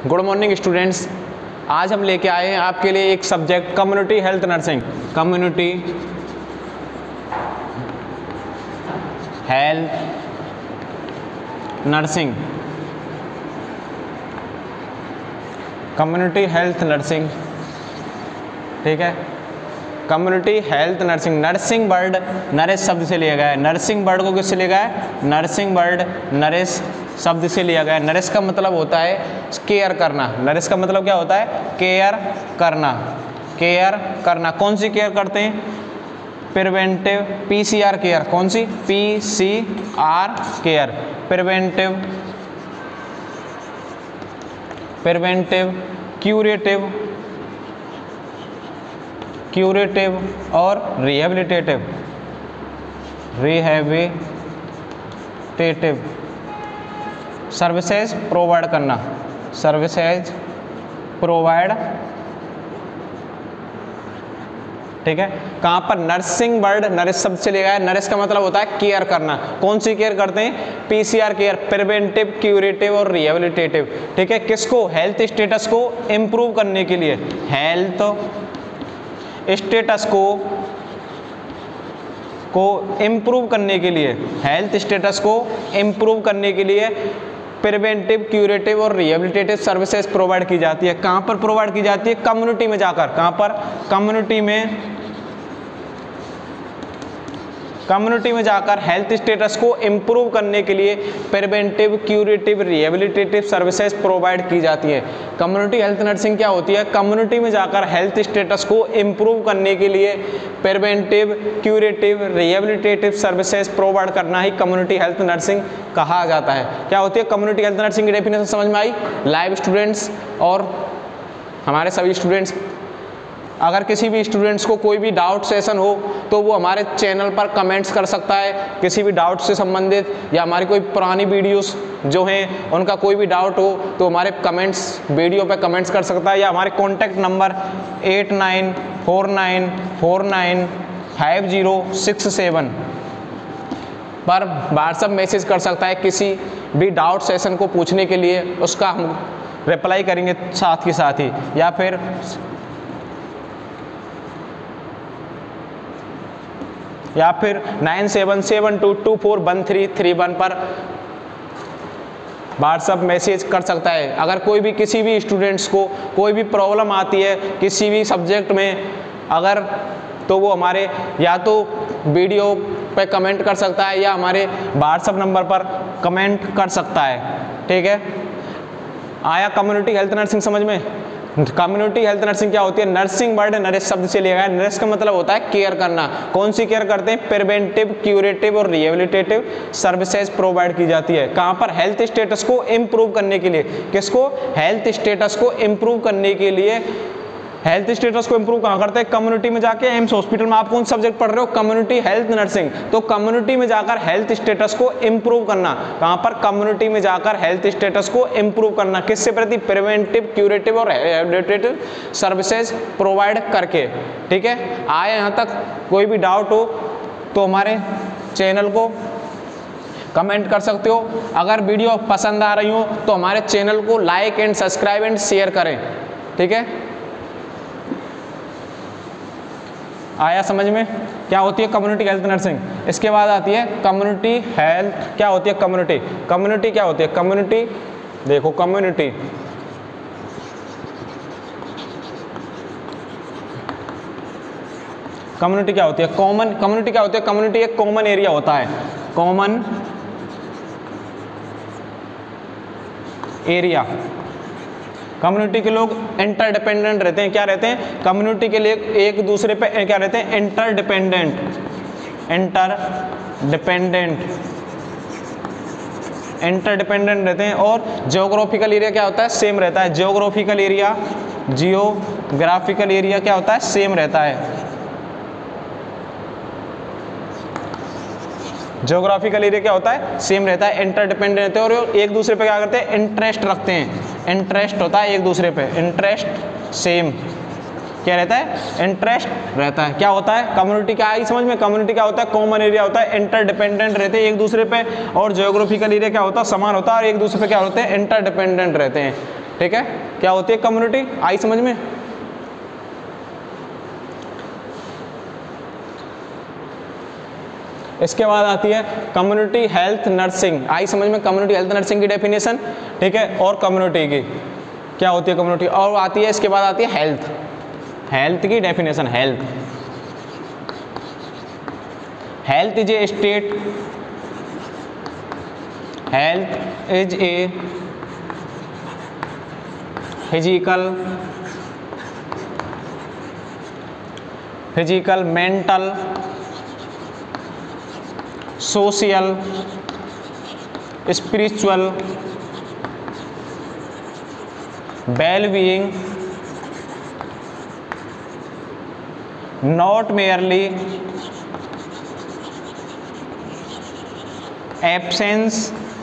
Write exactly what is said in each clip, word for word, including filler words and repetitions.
Good morning students. आज हम लेके आए हैं आपके लिए एक subject community health nursing. Community health nursing community health nursing ठीक है। Community health nursing, nursing word nurse शब्द से लिया गया है। नर्सिंग वर्ड को किससे लिया गया है? नर्सिंग वर्ड नरेश शब्द से लिया गया है। नरेश का मतलब होता है केयर करना। नरेश का मतलब क्या होता है? केयर करना। केयर करना, कौन सी केयर करते हैं? Preventive, PCR care. कौन सी? PCR care. Preventive, preventive, curative, curative और रिहेबिलिटेटिव, रिहेबिलिटेटिव सर्विसेज प्रोवाइड करना। सर्विसेज प्रोवाइड ठीक है। कहाँ पर? नर्सिंग वर्ड नरेश शब्द से लिया गया है। नरेश का मतलब होता है केयर करना। कौन सी केयर करते हैं? पीसीआर केयर, प्रिवेंटिव, क्यूरेटिव और रिहेबिलिटेटिव ठीक है। किसको? हेल्थ स्टेटस को इम्प्रूव करने के लिए, हेल्थ स्टेटस को को इम्प्रूव करने के लिए, हेल्थ स्टेटस को इम्प्रूव करने के लिए प्रिवेंटिव, क्यूरेटिव और रिहेबिलिटेटिव सर्विसेज प्रोवाइड की जाती है। कहाँ पर प्रोवाइड की जाती है? कम्युनिटी में जाकर। कहाँ पर? कम्युनिटी में, कम्युनिटी में जाकर हेल्थ स्टेटस को इम्प्रूव करने के लिए preventive, curative, rehabilitative services provide की जाती है। कम्युनिटी हेल्थ नर्सिंग क्या होती है? कम्युनिटी में जाकर हेल्थ स्टेटस को इम्प्रूव करने के लिए preventive, curative, rehabilitative services provide करना ही कम्युनिटी हेल्थ नर्सिंग कहा जाता है। क्या होती है कम्युनिटी हेल्थ नर्सिंग की डेफिनेशन समझ में आई? लाइव स्टूडेंट्स और हमारे सभी स्टूडेंट्स, अगर किसी भी स्टूडेंट्स को कोई भी डाउट सेशन हो तो वो हमारे चैनल पर कमेंट्स कर सकता है। किसी भी डाउट से संबंधित या हमारी कोई पुरानी वीडियोस जो हैं उनका कोई भी डाउट हो तो हमारे कमेंट्स वीडियो पे कमेंट्स कर सकता है, या हमारे contact number eight nine four nine four nine five zero six seven पर व्हाट्सएप मैसेज कर सकता है। किसी भी डाउट सेशन को पूछने के लिए उसका हम रिप्लाई करेंगे साथ के साथ ही, या फिर या फिर nine seven seven two two four one three three one पर व्हाट्सएप मैसेज कर सकता है। अगर कोई भी किसी भी स्टूडेंट्स को कोई भी प्रॉब्लम आती है किसी भी सब्जेक्ट में अगर, तो वो हमारे या तो वीडियो पे कमेंट कर सकता है या हमारे व्हाट्सएप नंबर पर कमेंट कर सकता है। ठीक है, आया कम्युनिटी हेल्थ नर्सिंग समझ में? कम्युनिटी हेल्थ नर्सिंग क्या होती है? नर्सिंग वर्ड नरेश शब्द से लिया गया है। नरेश का मतलब होता है केयर करना। कौन सी केयर करते हैं? प्रिवेंटिव, क्यूरेटिव और रिहेबिलिटेटिव सर्विसेज प्रोवाइड की जाती है। कहाँ पर? हेल्थ स्टेटस को इम्प्रूव करने के लिए। किसको? हेल्थ स्टेटस को इम्प्रूव करने के लिए। हेल्थ स्टेटस को इम्प्रूव कहाँ करते हैं? कम्युनिटी में जाके। एम्स हॉस्पिटल में आप कौन सब्जेक्ट पढ़ रहे हो? Community health nursing. तो कम्युनिटी में जाकर हेल्थ स्टेटस को इम्प्रूव करना। कहाँ पर? कम्युनिटी में जाकर हेल्थ स्टेटस को इम्प्रूव करना। किससे प्रति? प्रिवेंटिव, क्यूरेटिव और रिहेबिलिटेटिव सर्विसेज प्रोवाइड करके। ठीक है, आए यहाँ तक? कोई भी डाउट हो तो हमारे चैनल को कमेंट कर सकते हो। अगर वीडियो पसंद आ रही हो तो हमारे चैनल को like and subscribe and share करें। ठीक है, आया समझ में? क्या होती है कम्युनिटी हेल्थ नर्सिंग? इसके बाद आती है कम्युनिटी हेल्थ। क्या होती है कम्युनिटी? कम्युनिटी क्या होती है? कम्युनिटी देखो, कम्युनिटी कम्युनिटी क्या होती है? कॉमन। कम्युनिटी क्या होती है? कम्युनिटी एक कॉमन एरिया होता है। Common area. कम्युनिटी के लोग इंटरडिपेंडेंट रहते हैं। क्या रहते हैं? कम्युनिटी के लिए एक दूसरे पे क्या रहते हैं? इंटरडिपेंडेंट। इंटरडिपेंडेंट इंटरडिपेंडेंट रहते हैं। और जियोग्राफिकल एरिया क्या होता है? सेम रहता है। जियोग्राफिकल एरिया जियोग्राफिकल एरिया क्या होता है? सेम रहता है। जियोग्राफिकल एरिया क्या होता है? सेम रहता है। इंटरडिपेंडेंट रहते हैं और एक दूसरे पे क्या करते हैं? इंटरेस्ट रखते हैं। इंटरेस्ट होता है एक दूसरे पे। इंटरेस्ट सेम क्या रहता है? इंटरेस्ट रहता है। क्या होता है? कम्युनिटी क्या आई समझ में? कम्युनिटी क्या होता है? कॉमन एरिया होता है, इंटरडिपेंडेंट रहते हैं एक दूसरे पे, और जियोग्राफिकल एरिया क्या होता है? समान होता है और एक दूसरे पे क्या होते हैं? इंटरडिपेंडेंट रहते हैं। ठीक है, क्या होती है कम्युनिटी, आई समझ में। इसके बाद आती है कम्युनिटी हेल्थ नर्सिंग, आई समझ में कम्युनिटी हेल्थ नर्सिंग की डेफिनेशन, ठीक है, और कम्युनिटी की क्या होती है कम्युनिटी, और आती है इसके बाद आती है हेल्थ, हेल्थ की definition. Health health is a state, health is a physical physical mental social spiritual well-being, not merely absence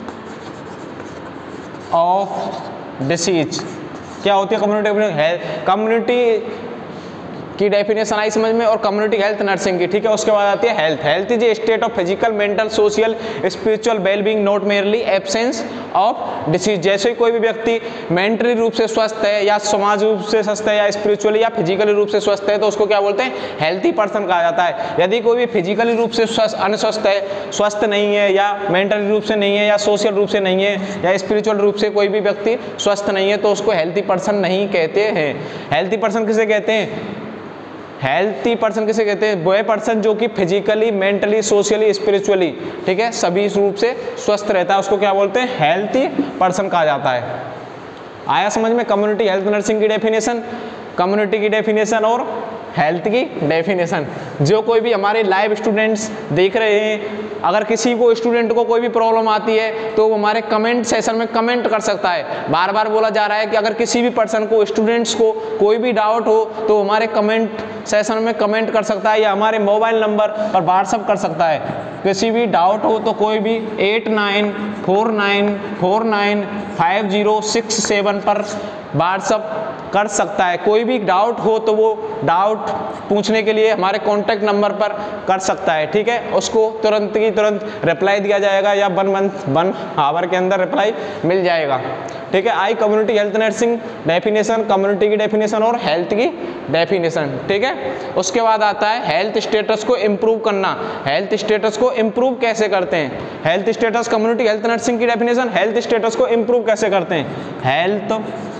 of disease। क्या होती है कम्युनिटी, कम्युनिटी की डेफिनेशन आई समझ में, और कम्युनिटी हेल्थ नर्सिंग की, ठीक है। उसके बाद आती है health, health is a state of physical mental social spiritual wellbeing not merely absence of disease. जैसे कोई भी व्यक्ति मेंटली रूप से स्वस्थ है या समाज रूप से स्वस्थ है या स्पिरिचुअली या फिजिकली रूप से स्वस्थ है तो उसको क्या बोलते हैं, हेल्थी पर्सन कहा जाता है। यदि कोई भी फिजिकली रूप से अनस्वस्थ है, स्वस्थ नहीं है, या मेंटली रूप से नहीं है, या सोशल रूप से नहीं है, या स्पिरिचुअल रूप से कोई भी व्यक्ति स्वस्थ नहीं है तो उसको हेल्थी पर्सन नहीं कहते हैं। हेल्थी पर्सन किसे कहते हैं, हेल्थी पर्सन किसे कहते हैं, वह पर्सन जो कि फिजिकली मेंटली सोशली स्पिरिचुअली, ठीक है, सभी रूप से स्वस्थ रहता है, उसको क्या बोलते हैं, हेल्थी पर्सन कहा जाता है। आया समझ में कम्युनिटी हेल्थ नर्सिंग की डेफिनेशन, कम्युनिटी की डेफिनेशन और हेल्थ की डेफिनेशन। जो कोई भी हमारे लाइव स्टूडेंट्स देख रहे हैं, अगर किसी को स्टूडेंट को कोई भी प्रॉब्लम आती है तो वो हमारे कमेंट सेशन में कमेंट कर सकता है। बार बार बोला जा रहा है कि अगर किसी भी पर्सन को, स्टूडेंट्स को कोई भी डाउट हो तो हमारे कमेंट सेशन में कमेंट कर सकता है या हमारे मोबाइल नंबर पर व्हाट्सअप कर सकता है। किसी भी डाउट हो तो कोई भी eight nine four nine four nine five zero six seven पर व्हाट्सअप कर सकता है। कोई भी डाउट हो तो वो डाउट पूछने के लिए हमारे कॉन्टैक्ट नंबर पर कर सकता है, ठीक है। उसको तुरंत की तुरंत रिप्लाई दिया जाएगा या वन मंथ वन आवर के अंदर रिप्लाई मिल जाएगा, ठीक है। आई community health nursing definition, community की डेफिनेशन और हेल्थ की डेफिनेशन, ठीक है। उसके बाद आता है हेल्थ स्टेटस को इम्प्रूव करना। हेल्थ स्टेटस को इम्प्रूव कैसे करते हैं, health status, community health nursing की डेफिनेशन, हेल्थ स्टेटस को इम्प्रूव कैसे करते हैं, हेल्थ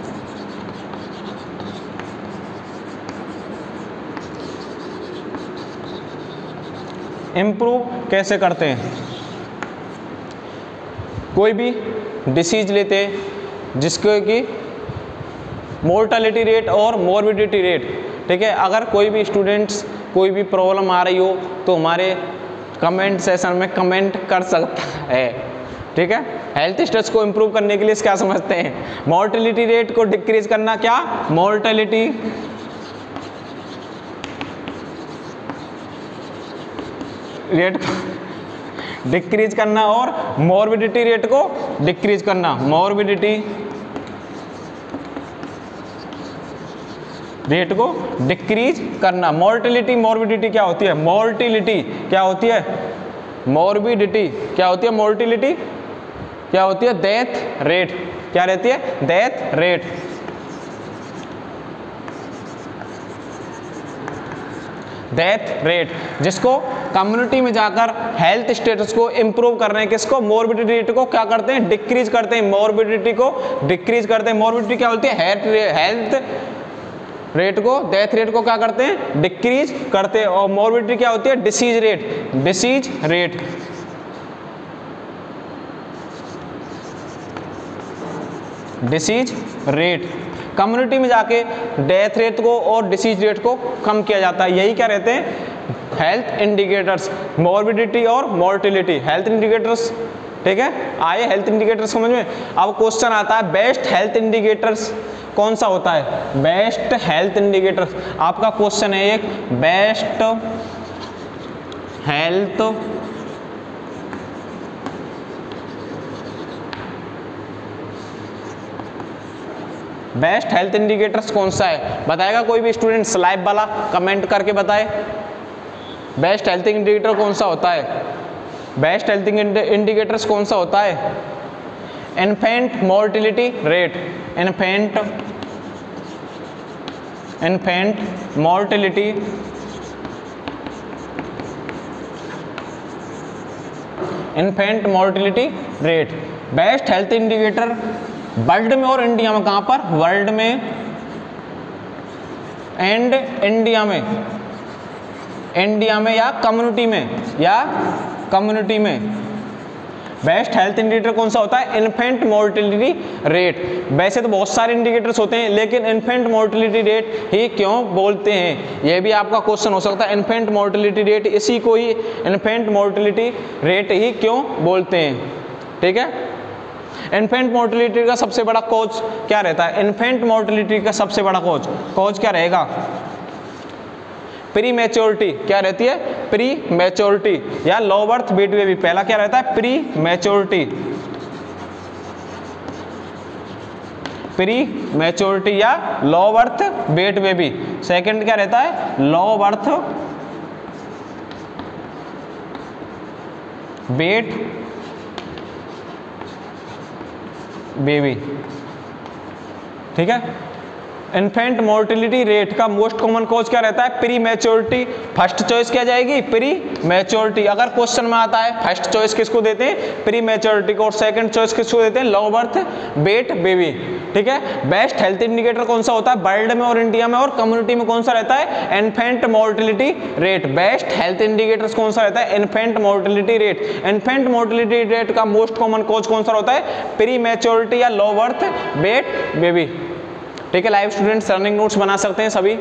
इम्प्रूव कैसे करते हैं। कोई भी डिसीज लेते हैं जिसको कि मोर्टेलिटी रेट और मोर्बिडिटी रेट, ठीक है। अगर कोई भी स्टूडेंट्स कोई भी प्रॉब्लम आ रही हो तो हमारे कमेंट सेशन में कमेंट कर सकता है, ठीक है। हेल्थ स्टेटस को इम्प्रूव करने के लिए क्या समझते हैं, मोर्टेलिटी रेट को डिक्रीज करना, क्या मोर्टेलिटी रेट को डिक्रीज करना और मॉर्बिडिटी रेट को डिक्रीज करना। मॉर्बिडिटी रेट को डिक्रीज करना। मॉर्टिलिटी मॉर्बिडिटी क्या होती है, मॉर्टिलिटी क्या होती है, मॉर्बिडिटी क्या होती है, मॉर्टिलिटी क्या होती है, डेथ रेट क्या रहती है, डेथ रेट। डेथ रेट जिसको कम्युनिटी में जाकर हेल्थ स्टेटस को इम्प्रूव कर रहे हैं, किसको, मॉर्बिडिटी रेट को क्या करते हैं, डिक्रीज करते हैं, मॉर्बिडिटी को डिक्रीज करते हैं। मॉर्बिडिटी क्या होती है, हेल्थ रेट को, डेथ रेट को क्या करते हैं, डिक्रीज करते हैं। और मॉर्बिडिटी क्या होती है, disease rate, disease rate. Disease rate community में जाके डेथ रेट को और डिसीज रेट को कम किया जाता है। यही क्या रहते हैं, हेल्थ इंडिकेटर्स, मॉर्बिडिटी और मॉर्टिलिटी, हेल्थ इंडिकेटर्स, ठीक है। आए हेल्थ इंडिकेटर्स समझ में। अब क्वेश्चन आता है बेस्ट हेल्थ इंडिकेटर्स कौन सा होता है, बेस्ट हेल्थ इंडिकेटर्स आपका क्वेश्चन है एक, best health best health indicators कौन सा है, बताएगा कोई भी स्टूडेंट, स्लाइड वाला कमेंट करके बताए बेस्ट हेल्थ इंडिकेटर कौन सा होता है, बेस्ट हेल्थ इंडिकेटर्स कौन सा होता है। Infant mortality rate, infant infant mortality infant mortality rate. Best health indicator world में और इंडिया में, कहाँ पर? वर्ल्ड में एंड इंडिया में, इंडिया में या कम्युनिटी में, या कम्युनिटी में बेस्ट हेल्थ इंडिकेटर कौन सा होता है? Infant mortality rate. वैसे तो बहुत सारे इंडिकेटर्स होते हैं, लेकिन इन्फेंट मोर्टिलिटी रेट ही क्यों बोलते हैं, यह भी आपका क्वेश्चन हो सकता है। इन्फेंट मोर्टिलिटी रेट, इसी को ही इन्फेंट मोर्टिलिटी रेट ही क्यों बोलते हैं, ठीक है। इन्फेंट मोर्टिलिटी का सबसे बड़ा कॉज क्या रहता है? इन्फेंट मोर्टिलिटी का सबसे बड़ा कॉज कॉज क्या रहेगा? Prematurity. क्या रहती है? प्री मैच्योरिटी या लो बर्थ वेट बेबी। पहला क्या रहता है? प्री मैच्योरिटी, प्री मैच्योरिटी या low birth weight baby. Second क्या रहता है? लो बर्थ वेट बेबी, ठीक है। इन्फेंट मोर्टिलिटी रेट का मोस्ट कॉमन कॉज क्या रहता है? Pre maturity. फर्स्ट चॉइस क्या जाएगी? Pre maturity. अगर क्वेश्चन में आता है फर्स्ट चॉइस किसको देते हैं? प्री मैच्योरिटी को, और सेकंड चॉइस किसको देते हैं? लो बर्थ वेट बेबी, ठीक है। बेस्ट हेल्थ इंडिकेटर कौन सा होता है? वर्ल्ड में और इंडिया में और कम्युनिटी में कौन सा रहता है? Infant mortality rate. Best health indicators कौन सा रहता है? Infant mortality rate. Infant mortality rate का मोस्ट कॉमन कॉज कौन सा होता है? प्री मैच्योरिटी या लो बर्थ वेट बेबी, ठीक है। लाइव स्टूडेंट्स रनिंग नोट्स बना सकते हैं सभी।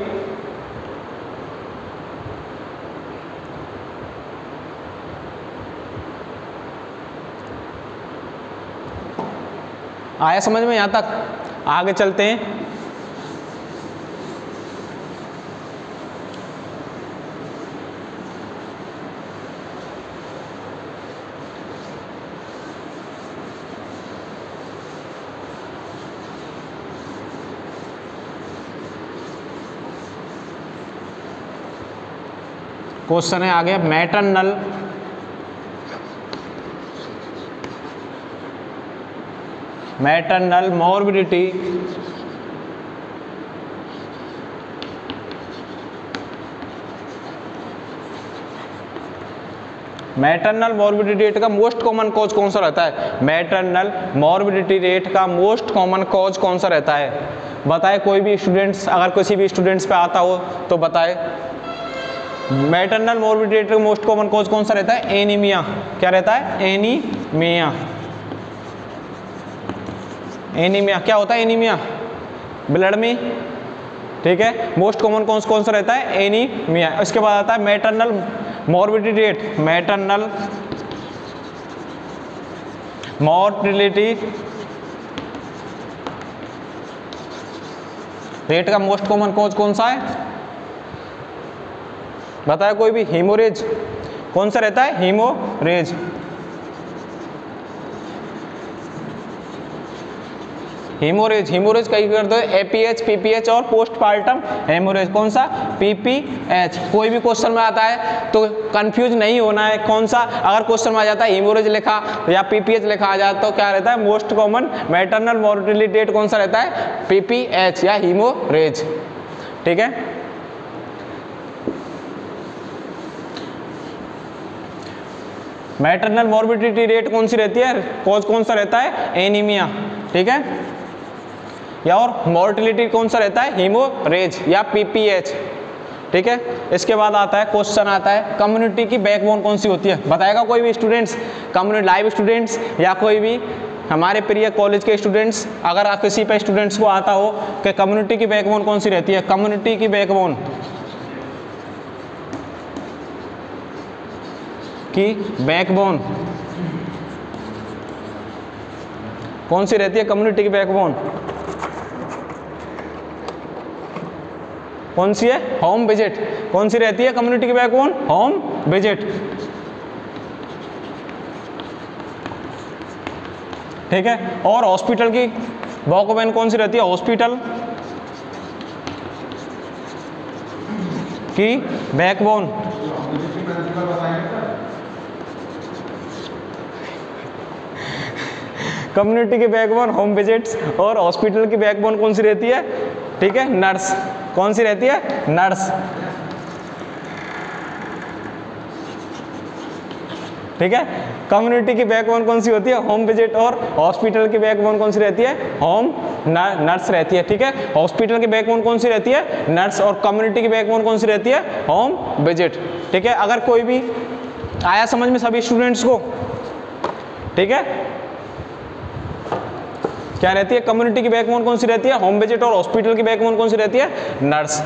आया समझ में? यहां तक आगे चलते हैं। क्वेश्चन है आगे, maternal maternal morbidity maternal morbidity rate का मोस्ट कॉमन कॉज कौन सा रहता है? मैटरनल मॉर्बिडिटी रेट का मोस्ट कॉमन कॉज कौन सा रहता है? बताए कोई भी स्टूडेंट्स, अगर किसी भी स्टूडेंट्स पे आता हो तो बताए। मैटरनल मॉर्बिडिटी रेट का मोस्ट कॉमन कॉज कौन सा रहता है? एनीमिया। क्या रहता है? एनीमिया। एनीमिया क्या होता है? एनीमिया ब्लड में, ठीक है। मोस्ट कॉमन कौन कौन सा रहता है? एनीमिया। इसके बाद आता है maternal morbidity rate, maternal mortality rate का मोस्ट कॉमन कॉज कौन सा है? बताया कोई भी? हीमोरेज। कौन सा रहता है? हीमोरेज। हीमोरेज हीमोरेज कई करते हैं एपीएच, पीपीएच और पोस्टपार्टम हेमोरेज। कौन सा? पीपीएच। कोई भी क्वेश्चन में आता है तो कंफ्यूज नहीं होना है कौन सा। अगर क्वेश्चन में आ जाता है हीमोरेज लिखा या पीपीएच लिखा आ जाता तो क्या रहता है? Most common maternal mortality rate कौन सा रहता है? पीपीएच या हीमोरेज, ठीक है। मैटरनल मॉर्बिडिटी रेट कौन सी रहती है? कॉज कौन सा रहता है? एनीमिया, ठीक है। या और मॉर्टिलिटी कौन सा रहता है? हीमोरेज या पीपीएच, ठीक है। इसके बाद आता है क्वेश्चन आता है कम्युनिटी की बैकबोन कौन सी होती है? बताएगा कोई भी स्टूडेंट्स? कम्युनिटी लाइव स्टूडेंट्स या कोई भी हमारे प्रिय कॉलेज के स्टूडेंट्स, अगर आप किसी पे स्टूडेंट्स को आता हो कि कम्युनिटी की बैकबोन कौन सी रहती है? कम्युनिटी की बैकबोन की बैकबोन कौन सी रहती है? कम्युनिटी की बैकबोन कौन सी है? Home visit. कौन सी रहती है कम्युनिटी की बैकबोन? होम विजिट, ठीक है। और हॉस्पिटल की बैकबोन कौन सी रहती है? हॉस्पिटल की बैकबोन कम्युनिटी की बैकबोन होम विजिट्स और हॉस्पिटल की बैकबोन कौन सी रहती है? ठीक है, नर्स। कौन सी रहती है? नर्स। ठीक है, कम्युनिटी की बैकबोन कौन सी होती है? Home visit. और हॉस्पिटल की बैकबोन कौन सी रहती है? होम नर्स रहती है। ठीक है, हॉस्पिटल की बैकबोन कौन सी रहती है? नर्स। और कम्युनिटी की बैकबोन कौन सी रहती है? Home visit. ठीक है, अगर कोई भी आया समझ में सभी स्टूडेंट्स को? ठीक है, क्या रहती है? कम्युनिटी की बैकबोन कौन सी रहती है? Home visit. और हॉस्पिटल की बैकबोन कौन सी रहती है? नर्स।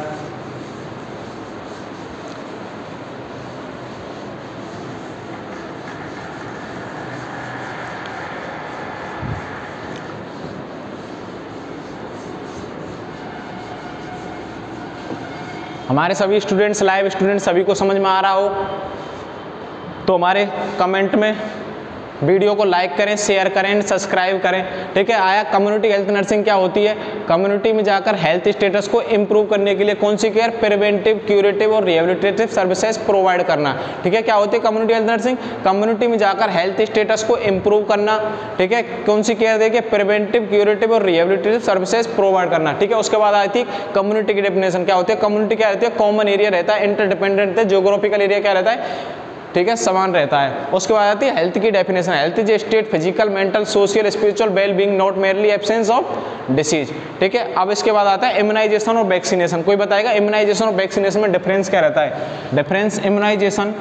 हमारे सभी स्टूडेंट्स, लाइव स्टूडेंट्स, सभी को समझ में आ रहा हो तो हमारे कमेंट में वीडियो को लाइक करें, शेयर करें, सब्सक्राइब करें। ठीक है, आया कम्युनिटी हेल्थ नर्सिंग क्या होती है? कम्युनिटी में जाकर हेल्थ स्टेटस को इम्प्रूव करने के लिए कौन सी केयर? प्रिवेंटिव, क्यूरेटिव और रिहेबिलिटेटिव सर्विसेज प्रोवाइड करना। ठीक है, क्या होती है कम्युनिटी हेल्थ नर्सिंग? कम्युनिटी में जाकर हेल्थ स्टेटस को इम्प्रूव करना। ठीक है, कौन सी केयर देखिए? प्रिवेंटिव, क्यूरेटिव और रिहेबिलिटेटिव सर्विसेज प्रोवाइड करना। ठीक है, उसके बाद आई थी कम्युनिटी की डेफिनेशन। क्या होती है कम्युनिटी? क्या रहती है? कॉमन एरिया रहता है, इंटरडिपेंडेंट रहता है, ज्योग्राफिकल एरिया क्या रहता है? ठीक है, समान रहता है। उसके बाद आती है हेल्थ की definition. Health is state physical, mental, social, spiritual well being, not merely absence of disease. ठीक है, अब इसके बाद आता है इम्यूनाइजेशन और वैक्सीनेशन। कोई बताएगा इम्यूनाइजेशन और वैक्सीनेशन में डिफरेंस क्या रहता है? डिफरेंस इम्यूनाइजेशन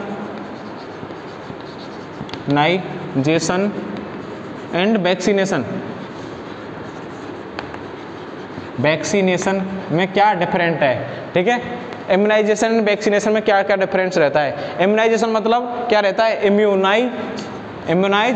नाइजेशन एंड वैक्सीनेशन। वैक्सीनेशन में क्या डिफरेंट है? ठीक है, इम्यूनाइजेशन एंड वैक्सीनेशन में क्या क्या डिफरेंस रहता है? इम्यूनाइजेशन मतलब क्या रहता है? इम्यूनाइज इम्यूनाइज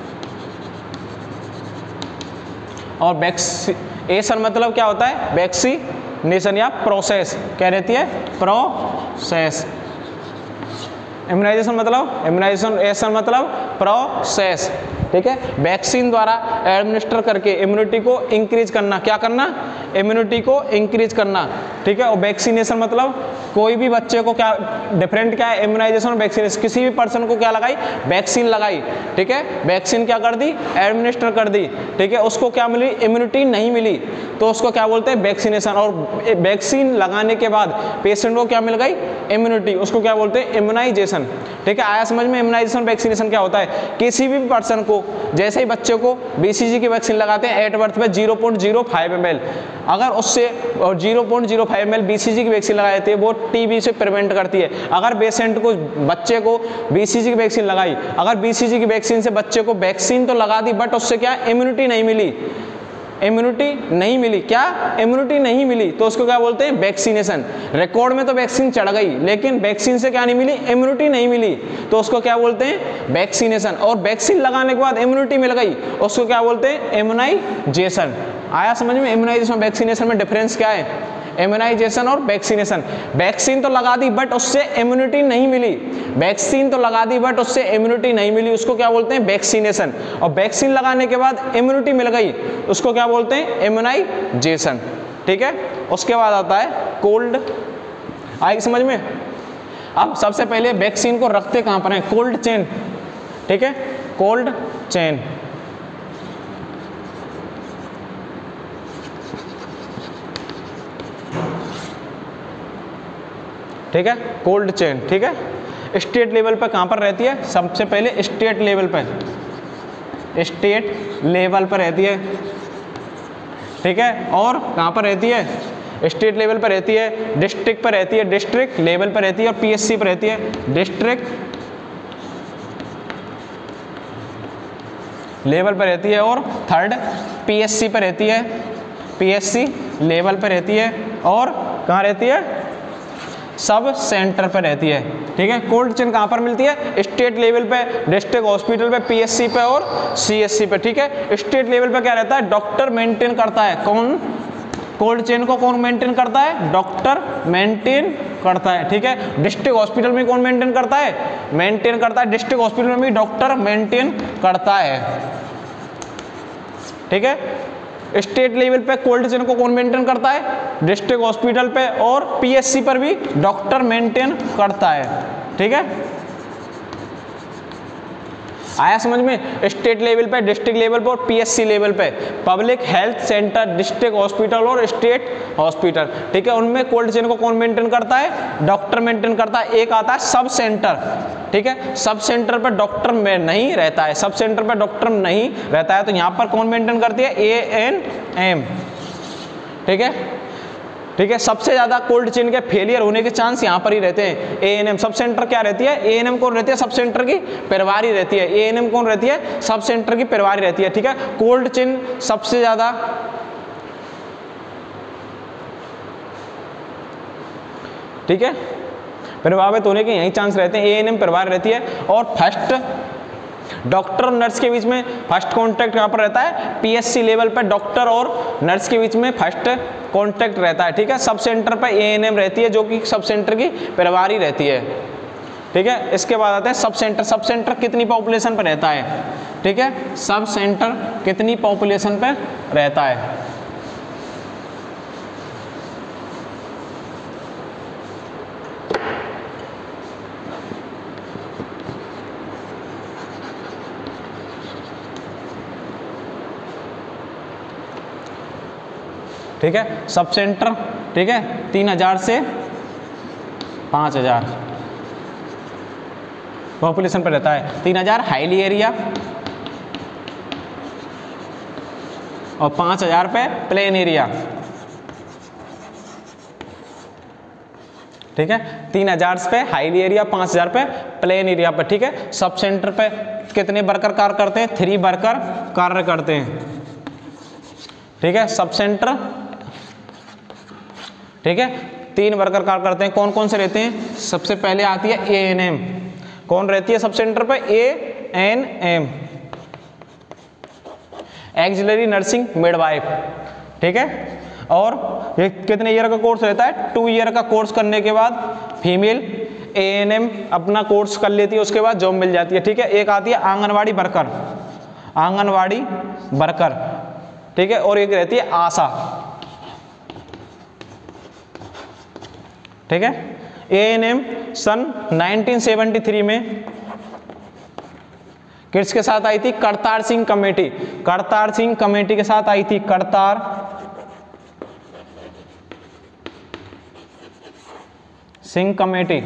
और वैक्सीनेशन मतलब क्या होता है? वैक्सीनेशन या प्रोसेस। क्या रहती है? प्रोसेस। इम्यूनाइजेशन मतलब इम्यूनाइजेशन मतलब प्रोसेस। ठीक है, वैक्सीन द्वारा एडमिनिस्टर करके इम्यूनिटी को इंक्रीज करना। क्या करना? इम्यूनिटी को इंक्रीज करना। ठीक है, और वैक्सीनेशन मतलब कोई भी बच्चे को क्या डिफरेंट क्या है? इम्यूनाइजेशन और वैक्सीनेशन। किसी भी पर्सन को क्या लगाई? वैक्सीन लगाई। ठीक है, वैक्सीन क्या कर दी? एडमिनिस्टर कर दी। ठीक है, उसको क्या मिली? इम्यूनिटी नहीं मिली, तो उसको क्या बोलते हैं? वैक्सीनेशन। और वैक्सीन लगाने के बाद पेशेंट को क्या मिल गई? इम्यूनिटी, उसको क्या बोलते हैं? इम्यूनाइजेशन। ठीक है, आया समझ में? इम्यूनाइजेशन वैक्सीनेशन क्या होता है? किसी भी पर्सन को जैसे ही बच्चे को बीसीजी की वैक्सीन लगाते हैं एट बर्थ में zero point zero five M L, अगर उससे zero point zero five M L BCG की वैक्सीन लगाई जाती है, वो टीबी से प्रिवेंट करती है। अगर पेशेंट को, बच्चे को बीसीजी की वैक्सीन लगाई, अगर बीसीजी की वैक्सीन से बच्चे को वैक्सीन तो लगा दी बट उससे क्या? इम्यूनिटी नहीं मिली। इम्यूनिटी नहीं मिली। क्या? इम्यूनिटी नहीं मिली, तो उसको क्या बोलते हैं? वैक्सीनेशन। रिकॉर्ड में तो वैक्सीन चढ़ गई लेकिन वैक्सीन से क्या नहीं मिली? इम्यूनिटी नहीं मिली, तो उसको क्या बोलते हैं? वैक्सीनेशन। और वैक्सीन लगाने के बाद इम्यूनिटी मिल गई, उसको क्या बोलते हैं? इम्यूनाइजेशन। आया समझ में? इम्यूनाइजेशन और वैक्सीनेशन में डिफरेंस क्या है? इम्यूनाइजेशन और वैक्सीनेशन। वैक्सीन तो लगा दी बट उससे इम्यूनिटी नहीं मिली। वैक्सीन तो लगा दी बट उससे इम्यूनिटी नहीं मिली, उसको क्या बोलते हैं? वैक्सीनेशन। और वैक्सीन लगाने के बाद इम्यूनिटी मिल गई, उसको क्या बोलते हैं? इम्यूनाइजेशन। ठीक है, उसके बाद आता है कोल्ड। आएगी समझ में? अब सबसे पहले वैक्सीन को रखते कहाँ पर है? Cold chain. ठीक है, कोल्ड चेन। ठीक है, कोल्ड चेन। ठीक है, स्टेट लेवल पर कहाँ पर रहती है? सबसे पहले स्टेट लेवल पर, स्टेट लेवल पर रहती है। ठीक है, और कहाँ पर रहती है? स्टेट लेवल पर रहती है, डिस्ट्रिक्ट पर रहती है, डिस्ट्रिक्ट लेवल पर रहती है, और पीएससी पर रहती है, डिस्ट्रिक्ट लेवल पर रहती है, और थर्ड पीएससी पर रहती है, पीएससी लेवल पर रहती है, और कहाँ रहती है? सब सेंटर पर रहती है। ठीक है, कोल्ड चेन कहाँ पर मिलती है? स्टेट लेवल पे, डिस्ट्रिक्ट हॉस्पिटल पे, पीएससी पे और सीएससी पे। ठीक है, स्टेट लेवल पे क्या रहता है? डॉक्टर मेंटेन करता है। कौन? कोल्ड चेन को कौन मेंटेन करता है? डॉक्टर मेंटेन करता है। ठीक है, डिस्ट्रिक्ट हॉस्पिटल में कौन मेंटेन करता है? मेंटेन करता है, डिस्ट्रिक्ट हॉस्पिटल में भी डॉक्टर मेंटेन करता है। ठीक है, स्टेट लेवल पे कोल्ड चेन को कौन मेंटेन करता है? डिस्ट्रिक्ट हॉस्पिटल पे, और पीएससी पर भी डॉक्टर मेंटेन करता है। ठीक है, आया समझ में? स्टेट लेवल पे, डिस्ट्रिक्ट लेवल पे और पीएससी लेवल पे, public health centre, district hospital और स्टेट हॉस्पिटल, ठीक है, उनमें कोल्ड चेन को कौन मेंटेन करता है? डॉक्टर मेंटेन करता है। एक आता है सब सेंटर, ठीक है, सब सेंटर पर डॉक्टर में नहीं रहता है, सब सेंटर पर डॉक्टर नहीं रहता है, तो यहाँ पर कौन मेंटेन करती है? ए एन एम, ठीक है, ठीक है। सबसे ज्यादा कोल्ड चेन के फेलियर होने के चांस यहाँ पर ही रहते हैं, A N M. Sub centre क्या रहती है? ए एन एम कौन रहती है? सब सेंटर की प्रभारी रहती है। ए एन एम कौन रहती है? सब सेंटर की प्रभारी रहती है, ठीक है। कोल्ड चेन सबसे ज्यादा ठीक है प्रभावित होने के यही चांस रहते हैं, ए एन एम प्रभारी रहती है। और फर्स्ट डॉक्टर और नर्स के बीच में फर्स्ट कांटेक्ट यहाँ पर रहता है, पीएससी लेवल पर डॉक्टर और नर्स के बीच में फर्स्ट कांटेक्ट रहता है, ठीक है। सब सेंटर पर ए एन एम रहती है जो कि सब सेंटर की प्रभारी रहती है, ठीक है। इसके बाद आता है सब सेंटर। सब सेंटर कितनी पॉपुलेशन पर रहता है? ठीक है, सब सेंटर कितनी पॉपुलेशन पर रहता है? ठीक है, सब सेंटर, ठीक है, तीन हजार से पाँच हजार पॉपुलेशन पर रहता है। तीन हजार हाईली एरिया और पाँच हजार पे प्लेन एरिया, ठीक है। तीन हजार पे हाईली एरिया, पाँच हजार पे प्लेन एरिया पर, ठीक है। सब सेंटर पे कितने वर्कर कार्य करते हैं? थ्री वर्कर कार्य करते हैं, ठीक है। सब सेंटर, ठीक है, तीन वर्कर कार्य करते हैं। कौन कौन से रहते हैं? सबसे पहले आती है ए एन एम। कौन रहती है सब सेंटर पे? A N M, auxiliary nursing midwife, ठीक है। और ये कितने ईयर का कोर्स रहता है? टू ईयर का कोर्स करने के बाद फीमेल ए एन एम अपना कोर्स कर लेती है, उसके बाद जॉब मिल जाती है, ठीक है। एक आती है आंगनवाड़ी वर्कर, आंगनवाड़ी वर्कर, ठीक है। और एक रहती है आशा, ठीक है। ए एन एम सन नाइनटीन सेवेंटी थ्री में किसके साथ आई थी? करतार सिंह कमेटी, करतार सिंह कमेटी के साथ आई थी, करतार सिंह कमेटी,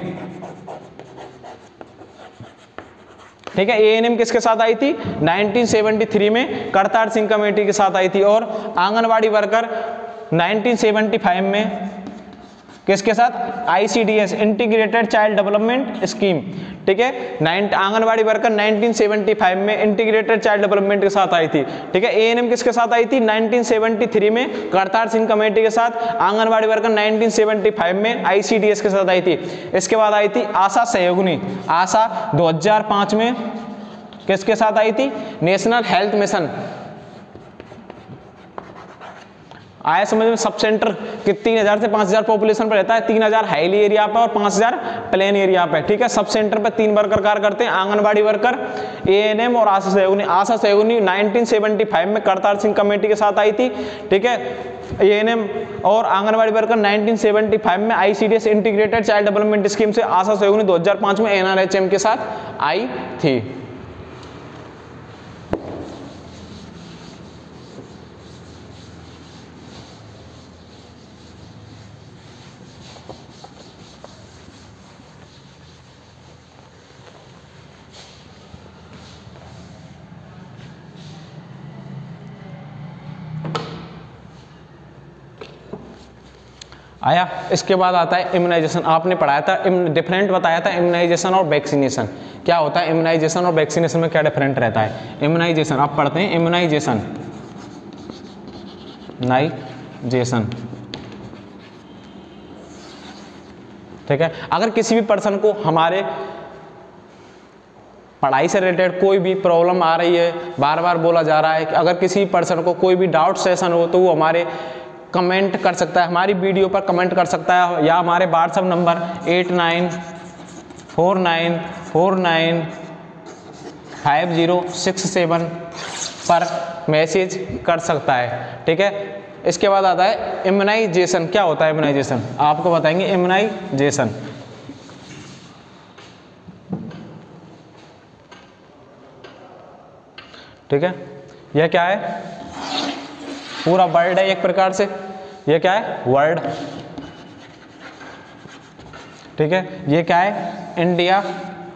ठीक है। ए एन एम किसके साथ आई थी? नाइनटीन सेवेंटी थ्री में करतार सिंह कमेटी के साथ आई थी। और anganwadi worker nineteen seventy five में किसके साथ? I C D S, integrated child development scheme, ठीक है। Nine anganwadi worker nineteen seventy five में इंटीग्रेटेड चाइल्ड डेवलपमेंट के साथ आई थी, ठीक है। ए एन एम किसके साथ आई थी? नाइनटीन सेवेंटी थ्री में करतार सिंह कमेटी के साथ। Anganwadi worker nineteen seventy five में आई सी डी एस के साथ आई थी। इसके बाद आई थी आशा सहयोगिनी, आशा दो हजार पाँच में किसके साथ आई थी? National health mission. आया समझ में? सब सेंटर कि तीन हजार से पाँच हजार पॉपुलेशन पर रहता है, तीन हजार हाईली एरिया पर और पाँच हजार प्लेन एरिया पर, ठीक है। सब सेंटर पर तीन वर्कर कार्य करते हैं, anganwadi worker, A N M और आशा सहयोगिनी। आशा सहयोगिनी नाइनटीन सेवेंटी फाइव में करतार सिंह कमेटी के साथ आई थी, ठीक है। ए एन एम और anganwadi worker nineteen seventy five में I C D S integrated child development scheme से। आशा सहयोगिनी दो हजार पाँच में एन आर एच एम के साथ आई थी। आया। इसके बाद आता है इम्यूनाइजेशन। आपने पढ़ाया था, डिफरेंट बताया था इम्यूनाइजेशन और वैक्सीनेशन। क्या होता है इम्यूनाइजेशन और वैक्सीनेशन में क्या डिफरेंट रहता है? इम्यूनाइजेशन आप पढ़ते हैं, इम्यूनाइजेशन नाइजेशन, ठीक है। अगर किसी भी पर्सन को हमारे पढ़ाई से रिलेटेड कोई भी प्रॉब्लम आ रही है, बार बार बोला जा रहा है कि अगर किसी पर्सन को कोई भी डाउट सेशन हो तो वो हमारे कमेंट कर सकता है, हमारी वीडियो पर कमेंट कर सकता है, या हमारे WhatsApp number eight nine four nine four nine five zero six seven पर मैसेज कर सकता है, ठीक है। इसके बाद आता है इम्यूनाइजेशन। क्या होता है इम्यूनाइजेशन? आपको बताएंगे इम्यूनाइजेशन। ठीक है, यह क्या है, पूरा वर्ल्ड है एक प्रकार से, यह क्या है, वर्ल्ड। ठीक है, ये क्या है, इंडिया,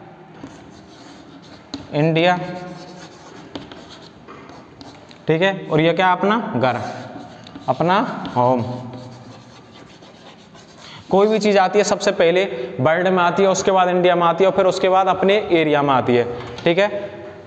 इंडिया। ठीक है, और ये क्या, अपना घर, अपना होम। कोई भी चीज आती है सबसे पहले वर्ल्ड में आती है, उसके बाद इंडिया में आती है, और फिर उसके बाद अपने एरिया में आती है। ठीक है,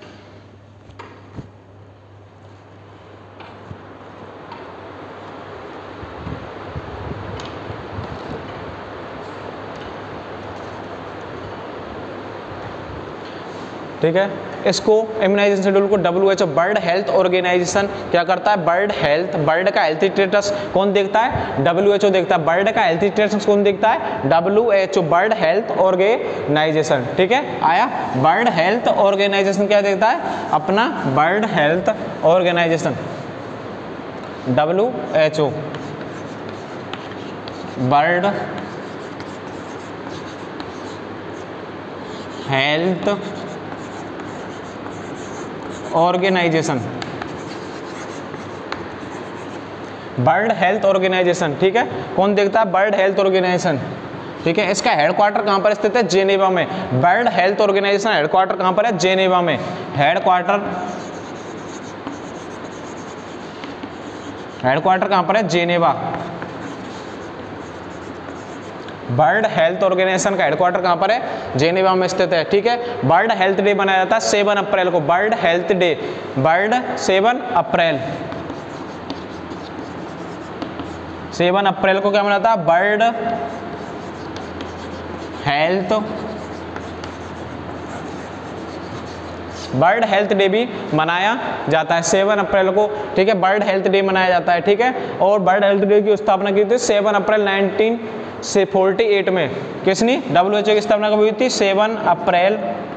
ठीक है, इसको इम्यूनाइजेशन शेड्यूल को W H O world health organisation क्या करता है, वर्ल्ड हेल्थ, वर्ल्ड का हेल्थ स्टेटस कौन देखता है, डब्ल्यू एच ओ देखता है। वर्ल्ड का हेल्थ स्टेटस कौन देखता है, W H O, world health organisation. ठीक है, आया, वर्ल्ड हेल्थ ऑर्गेनाइजेशन क्या देखता है, अपना world health organisation, W H O, world health organisation, world health organisation. ठीक है, कौन देखता है, वर्ल्ड हेल्थ ऑर्गेनाइजेशन। ठीक है, इसका हेडक्वार्टर कहां पर स्थित है, जेनेवा में। वर्ल्ड हेल्थ ऑर्गेनाइजेशन हेडक्वार्टर कहां पर है, जेनेवा में। हेडक्वार्टर हेडक्वार्टर कहां पर है, जेनेवा। वर्ल्ड हेल्थ ऑर्गेनाइजेशन का हेडक्वार्टर कहां पर है, जेनेवा में स्थित है। ठीक है, वर्ल्ड हेल्थ डे मनाया जाता है सेवन अप्रैल को, world health day, world seven April, seven April को क्या मनाता है, world health, world health day भी मनाया जाता है सेवन अप्रैल को। ठीक है, वर्ल्ड हेल्थ डे मनाया जाता है। ठीक है, और वर्ल्ड हेल्थ डे की स्थापना की थी सेवन अप्रैल नाइनटीन से अड़तालीस में, किसने, डब्ल्यू एच ओ की स्थापना कब हुई थी, seven April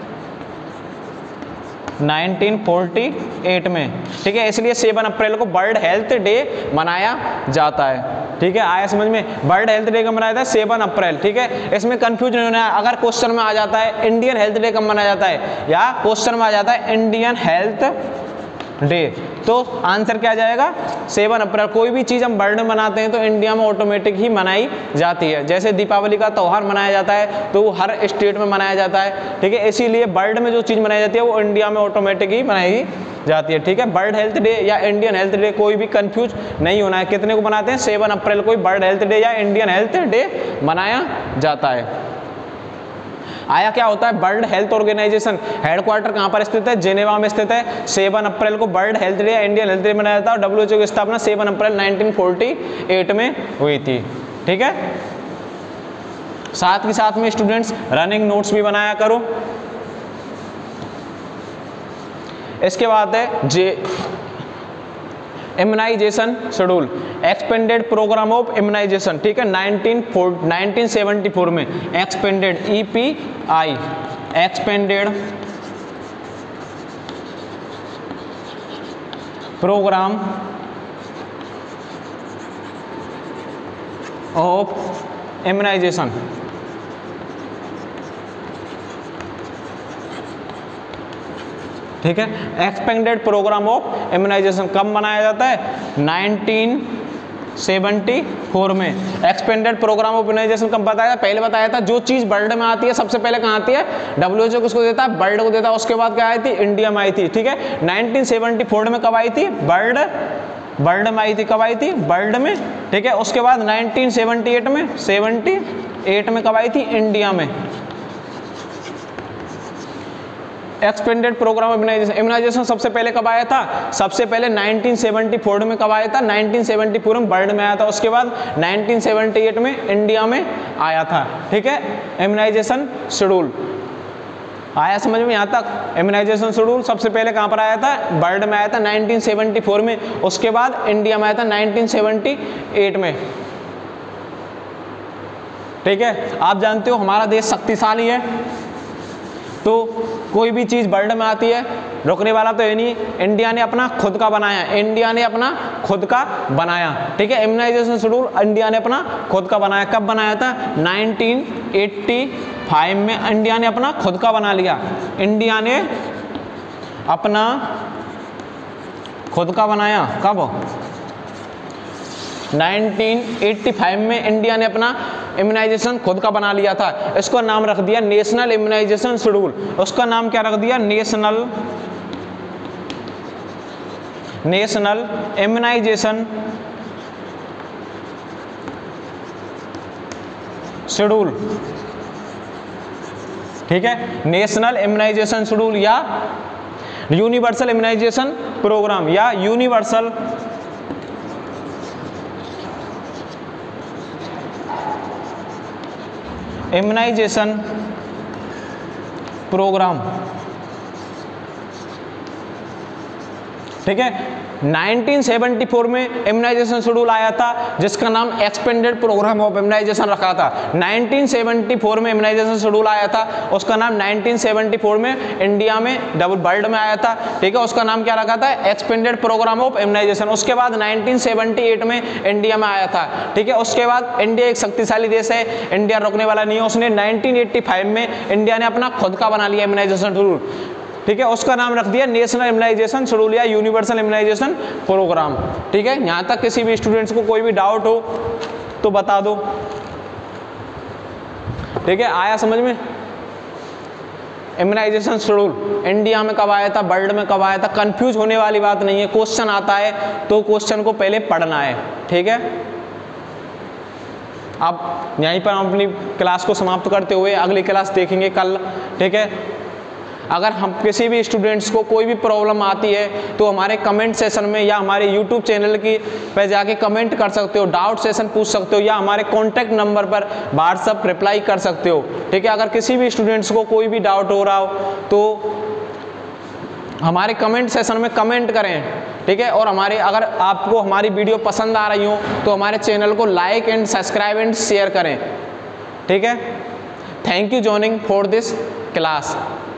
nineteen forty eight में। ठीक है, इसलिए सेवन अप्रैल को वर्ल्ड हेल्थ डे मनाया जाता है। ठीक है, आया समझ में, वर्ल्ड हेल्थ डे कब मनाया जाता है, सेवन अप्रैल। ठीक है, इसमें कंफ्यूज नहीं होना है। अगर क्वेश्चन में आ जाता है इंडियन हेल्थ डे कब मनाया जाता है, या क्वेश्चन में आ जाता है इंडियन हेल्थ डे, तो आंसर क्या जाएगा, सेवन अप्रैल। कोई भी चीज हम वर्ल्ड में मनाते हैं तो इंडिया में ऑटोमेटिक ही मनाई जाती है। जैसे दीपावली का त्यौहार मनाया जाता है तो वो हर स्टेट में मनाया जाता है। ठीक है, इसीलिए वर्ल्ड में जो चीज मनाई जाती है वो इंडिया में ऑटोमेटिक ही मनाई जाती है। ठीक है, वर्ल्ड हेल्थ डे या इंडियन हेल्थ डे कोई भी कंफ्यूज नहीं होना है। कितने को मनाते हैं, सेवन अप्रैल को वर्ल्ड हेल्थ डे या इंडियन हेल्थ डे मनाया जाता है। आया, क्या होता है, वर्ल्ड हेल्थ ऑर्गेनाइजेशन हेडक्वार्टर कहां पर स्थित है, जेनेवा में स्थित है। सेवन अप्रैल को वर्ल्ड हेल्थ डे या इंडियन हेल्थ डे मनाया जाता है। डब्ल्यू एच ओ की स्थापना seven April nineteen forty eight में हुई थी। ठीक है, साथ ही साथ में स्टूडेंट्स रनिंग नोट्स भी बनाया करो। इसके बाद है जे immunisation schedule, expanded programme of immunisation. ठीक है, नाइनटीन सेवेंटी फोर में expanded, E P I, expanded programme of immunisation. ठीक है, एक्सपेंडेड प्रोग्राम ऑफ इम्यूनाइजेशन कब मनाया जाता है, नाइनटीन सेवेंटी फोर में। एक्सपेंडेड प्रोग्राम ऑफ इम्यूनाइजेशन कब बताया, पहले बताया था जो चीज वर्ल्ड में आती है सबसे पहले कहाँ आती है, डब्ल्यू एच ओ किसको देता है, वर्ल्ड को देता है। उसके बाद क्या आई थी, इंडिया में आई थी। ठीक है, नाइनटीन सेवेंटी फोर में कब आई थी, वर्ल्ड वर्ल्ड में आई थी। कब आई थी, वर्ल्ड में। ठीक है, उसके बाद नाइनटीन सेवेंटी एट में, सेवेंटी एट में कब आई थी, इंडिया में। Expanded programme of immunisation, immunisation सबसे पहले कब आया था, सबसे पहले नाइनटीन सेवेंटी फोर में कब आया था, नाइनटीन सेवेंटी फोर में वर्ल्ड में आया था। उसके बाद नाइनटीन सेवेंटी एट में इंडिया में आया था। ठीक है, इम्यूनाइजेशन शेड्यूल आया समझ में यहाँ तक। इम्यूनाइजेशन शेड्यूल सबसे पहले कहाँ पर आया था, वर्ल्ड में आया था नाइनटीन सेवेंटी फोर में। उसके बाद इंडिया में आया था नाइनटीन सेवेंटी एट में। ठीक है, आप जानते हो हमारा देश शक्तिशाली है, तो कोई भी चीज वर्ल्ड में आती है रुकने वाला तो है नहीं। इंडिया ने अपना खुद का बनाया, इंडिया ने अपना खुद का बनाया। ठीक है, इम्यूनाइजेशन शेड्यूल इंडिया ने अपना खुद का बनाया। कब बनाया था, नाइनटीन एटी फाइव में इंडिया ने अपना खुद का बना लिया। इंडिया ने अपना खुद का बनाया। कब? नाइनटीन एटी फाइव में इंडिया ने अपना इम्यूनाइजेशन खुद का बना लिया था। इसको नाम रख दिया नेशनल इम्यूनाइजेशन शेड्यूल। उसका नाम क्या रख दिया? National national immunisation schedule. ठीक है, नेशनल इम्यूनाइजेशन शेड्यूल या यूनिवर्सल इम्यूनाइजेशन प्रोग्राम या यूनिवर्सल इम्यूनाइजेशन प्रोग्राम। ठीक है, नाइनटीन सेवेंटी फोर में इम्यूनाइजेशन शेड्यूल आया था जिसका नाम एक्सपेंडेड प्रोग्राम ऑफ इम्यूनाइजेशन रखा था। नाइनटीन सेवेंटी फोर में इम्यूनाइजेशन शेड्यूल आया था, उसका नाम नाइनटीन सेवेंटी फोर में इंडिया में डबल वर्ल्ड में आया था। ठीक है, उसका नाम क्या रखा था? Expanded programme of immunisation. उसके बाद नाइनटीन सेवेंटी एट में इंडिया में आया था। ठीक है, उसके बाद इंडिया एक शक्तिशाली देश है, इंडिया रुकने वाला नहीं है। उसने नाइनटीन एटी फाइव में इंडिया ने अपना खुद का बना लिया इम्यूनाइजेशन शेड्यूल। ठीक है, उसका नाम रख दिया नेशनल इम्यूनाइजेशन शेड्यूल या यूनिवर्सल इम्यूनाइजेशन प्रोग्राम। ठीक है, यहाँ तक किसी भी स्टूडेंट्स को कोई भी डाउट हो तो बता दो। ठीक है, आया समझ में? इम्यूनाइजेशन शेड्यूल इंडिया में कब आया था, वर्ल्ड में कब आया था, कंफ्यूज होने वाली बात नहीं है। क्वेश्चन आता है तो क्वेश्चन को पहले पढ़ना है। ठीक है, अब यहीं पर हम अपनी क्लास को समाप्त करते हुए अगली क्लास देखेंगे कल। ठीक है, अगर हम किसी भी स्टूडेंट्स को कोई भी प्रॉब्लम आती है तो हमारे कमेंट सेशन में या हमारे यूट्यूब चैनल की पे जाके कमेंट कर सकते हो, डाउट सेशन पूछ सकते हो या हमारे कॉन्टैक्ट नंबर पर व्हाट्सअप रिप्लाई कर सकते हो। ठीक है, अगर किसी भी स्टूडेंट्स को कोई भी डाउट हो रहा हो तो हमारे कमेंट सेशन में कमेंट करें। ठीक है, और हमारे अगर आपको हमारी वीडियो पसंद आ रही हो तो हमारे चैनल को like and subscribe and share करें। ठीक है, thank you joining for this class.